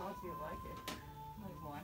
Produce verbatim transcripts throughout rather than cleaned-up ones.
how do you like it? Like what?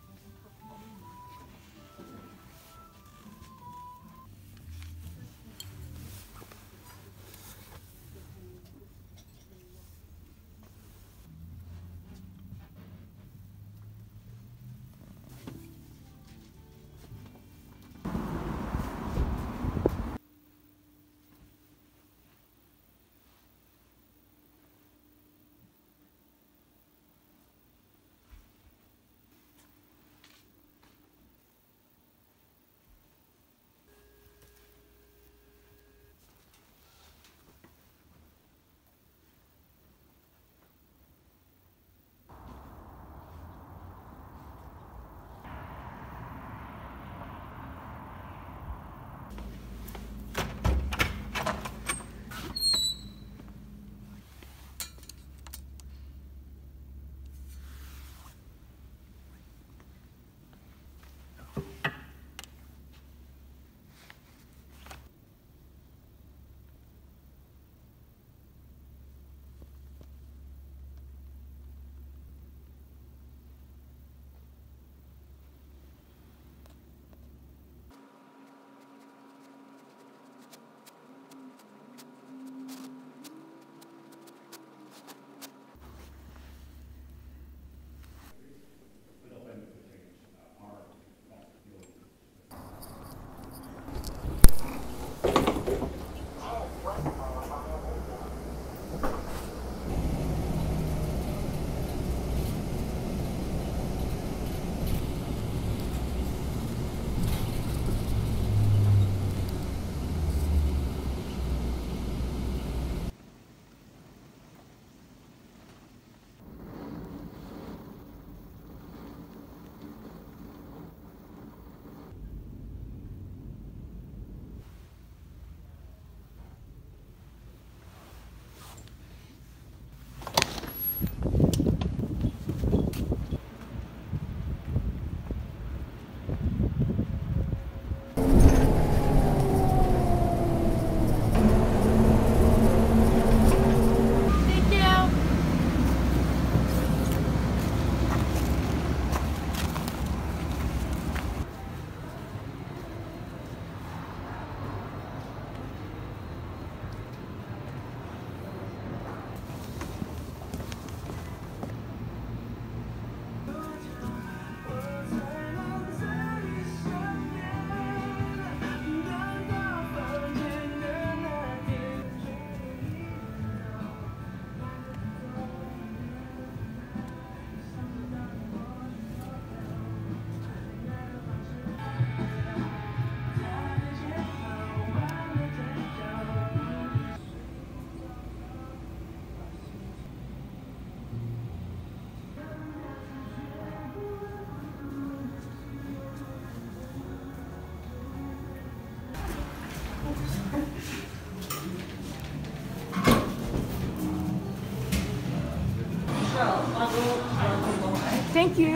Thank you.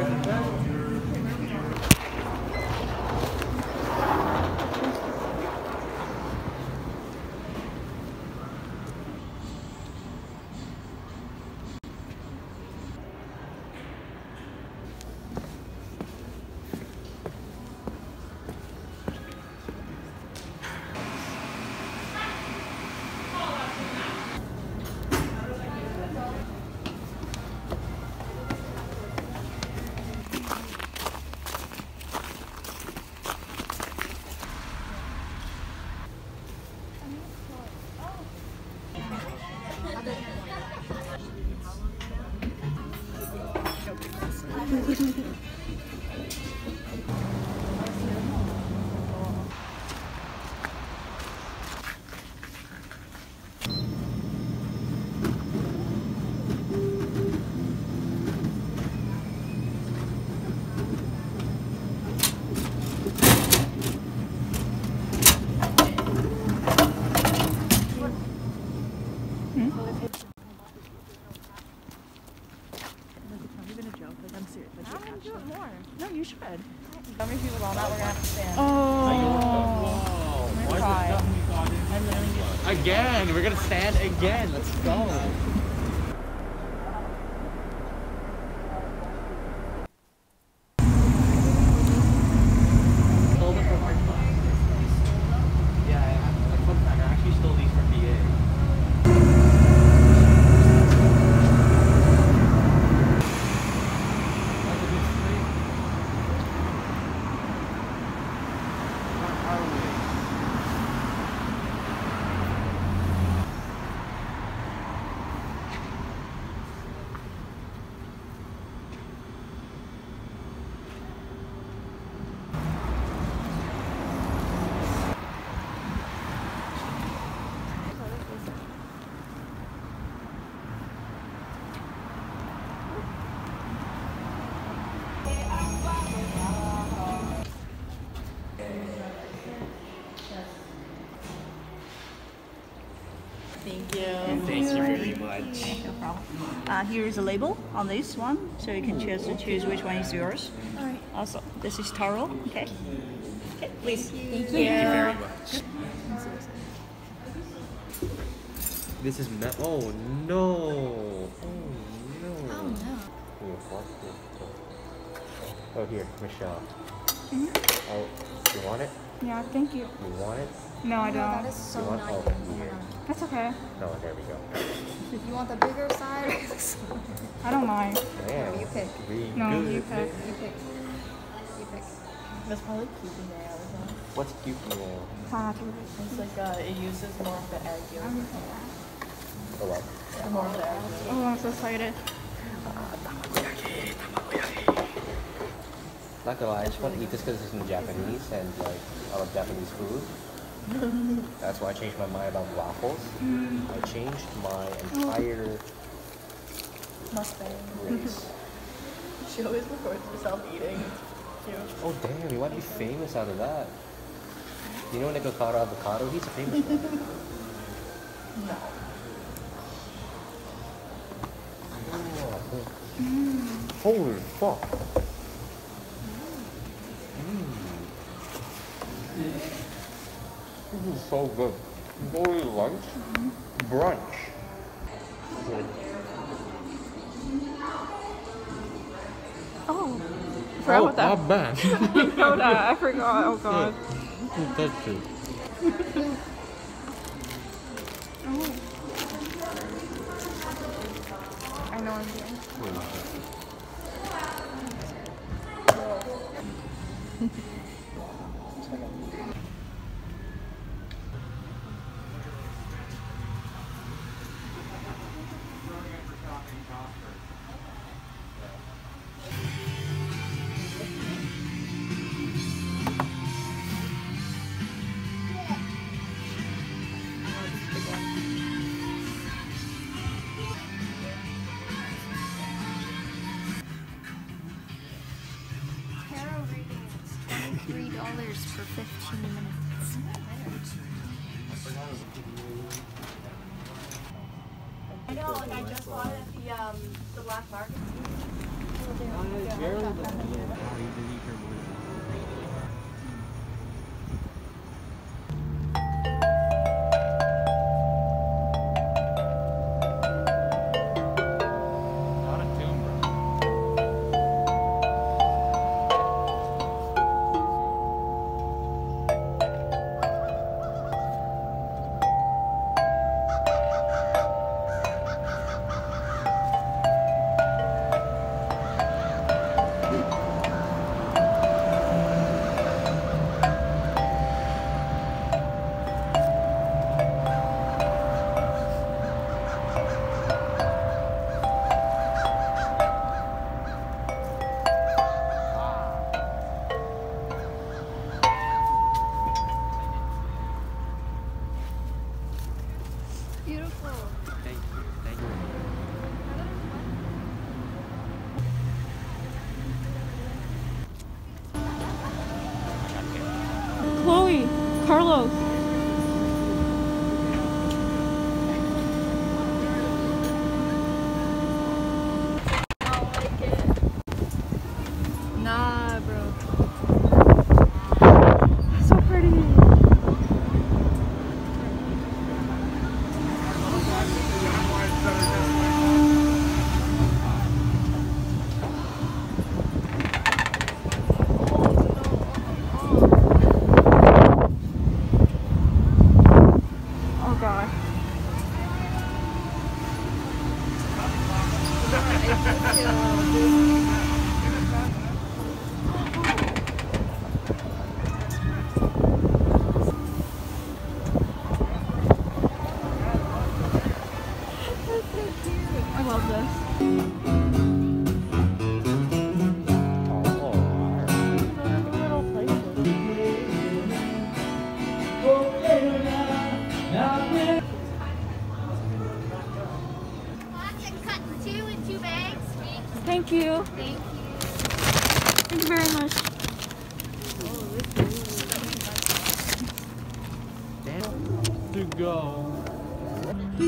No, you should. How many people all that we're gonna have to stand? Oh. I'm gonna cry. I'm literally just... Again, we're gonna stand again. Let's go. Thank you. Thank you very much. No problem. Uh, here is a label on this one, so you can choose to choose which one is yours. Alright. Also, this is taro. Okay. Okay, please. Thank you. Thank you very much. This is me- oh no. Oh no. Oh no. Here, what? Oh here, Michelle. Oh, you want it? Yeah, thank you. You want it? No, I Oh, that don't. is so You want- nice. oh, Oh my here. god. That's okay. No, there we go. You want the bigger side or the smaller? I don't mind. Damn. You pick. Really No, good. you pick. You pick. You pick. That's probably cute nail, isn't it? What's cute now? Tattoo. It's like uh, it uses more of the egg yolk. Oh what? Yeah, more of the egg yolk. Oh, I'm so excited. Not gonna lie, I just want to eat this because it's in Japanese and like I love Japanese food. That's why I changed my mind about waffles. I changed my entire Mustang. race. She always records herself eating. It's cute. Oh damn, you might be famous out of that. You know Nikocado Avocado? He's a famous one. No. Oh, holy fuck. This is so good. Boy lunch, brunch. Oh. I forgot about that. bad. Oh, that. I forgot. Oh, God. That's it. Oh. I know I'm doing. Tarot reading is twenty-three dollars for fifteen minutes. I know, like I just bought it at the um the black market. Beautiful. Thank you. Thank you. Chloe. Carlos. Nah, bro. So pretty. Oh god. I love this. Cut two in two bags. Thank you. Thank you. Thank you very much. To go.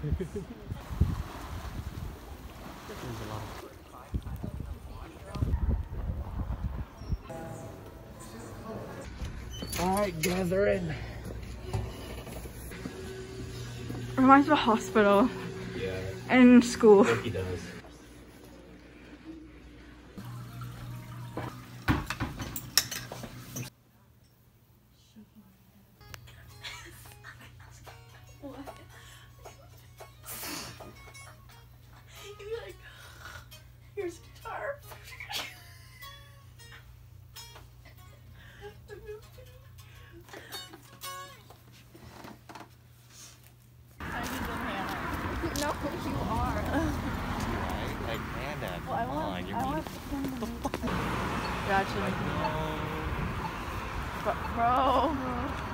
Alright, gather in. Reminds me of a hospital. Yeah. And school. He does. Here's a guitar. No, you are. Like Hannah, Well, I come want, on, you're I mean. want to sing the Yeah, actually. No. But, bro.